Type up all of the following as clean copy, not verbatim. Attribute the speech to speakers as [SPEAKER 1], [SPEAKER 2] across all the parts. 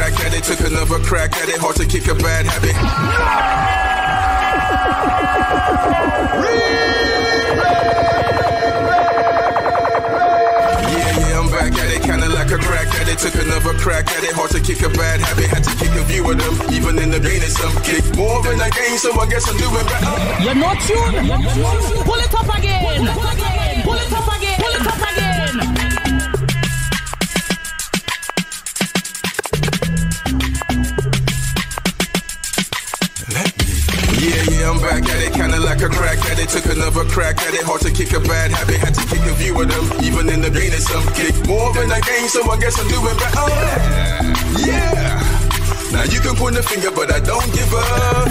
[SPEAKER 1] crack at it, took another crack at it. Hard to kick a bad habit. Yeah, I'm back at it, kinda like a crack at it. Took another crack at it, hard to kick a bad habit. Had to kick a few of them, even in the gain of some kick. More than a game, so I guess I'm doing better.
[SPEAKER 2] You're not tuned. Pull it up again. Pull it up again. Pull it up again. Pull it up again. Yeah, I'm back at it, kinda like a crack at it. Took another crack at it, hard to kick a bad habit. Had to kick a few of them, even in the gain of some kick. More than a game, so I guess I'm doing better. Yeah. Now you can point a finger, but I don't give up.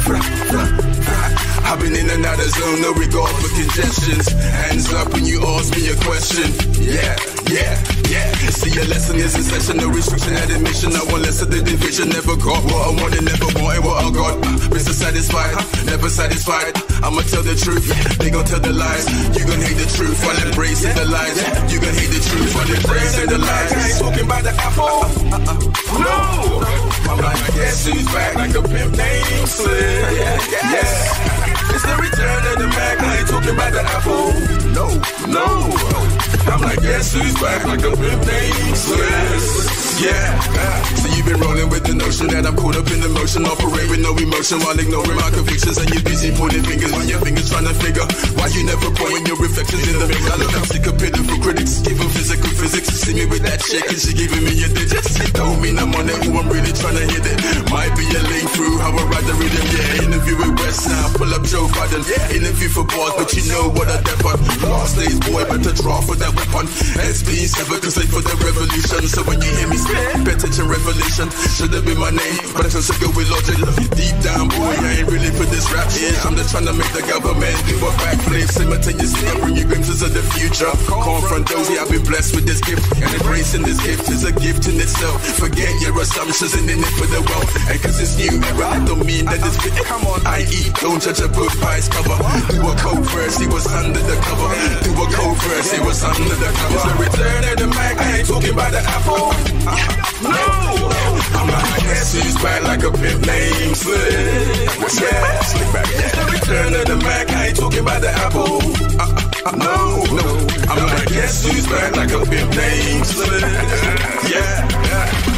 [SPEAKER 2] I've been in and out of zone, no regard for congestions. Hands up when you ask me a question. Yeah. See, a lesson is a session, no restriction at admission. I want less of the division. Never got what I wanted, never wanted what I got. Mr. Satisfied, never satisfied. I'ma tell the truth, they gon' tell the lies. You gon' hate the truth while embracing the lies. You gon' hate the truth while embracing the lies. I ain't talking about the apple. No, I'm like, guess who's back like a pimp named Slim. Yeah. It's the return of the Mac. I ain't talking about the apple. No. I'm like, guess who's back like a pimp named Slim. Yeah. So you've been rolling with the notion that I'm caught up in emotion, operate with no emotion while ignoring my convictions, and you're busy pointing fingers while your fingers trying to figure why you never point when your reflections in the mirror. I look, I'm sick of pitiful critics, giving physical physics. See me with that chick and she giving me a digits. Don't mean I'm on it, who I'm really trying to hit it. Might be a link through how I ride the rhythm. Yeah, interview with West now, pull up Joe Biden. Interview for bars, but you know what I dep on. Last days, boy, better draw for that weapon. SB7 can slay for the revolution. So when you hear me spit, attention revelation. Should have been my name, but I can go with logic. Deep down, boy, I ain't really for this rap shit. I'm just trying to make the government do a backflip. Simultaneously, I bring you glimpses of the future. Confront those, yeah, I've been blessed with this gift. And embracing this gift is a gift in itself. Forget your assumptions and in it for the wealth. And cause it's new era, I don't mean that it's fit. Come on, I.e. don't judge a book by its cover. Do a cold verse, he was under the cover. Do a cold verse, he was under the cover. It's the return of the Mac, I ain't talking about the apple. No, I'm like, guess who's back like a pimp named Slim. Yeah, slick back. It's the return of the Mac, I ain't talking about the apple. No, I'm like, guess who's back like a pimp named Slim. Yeah.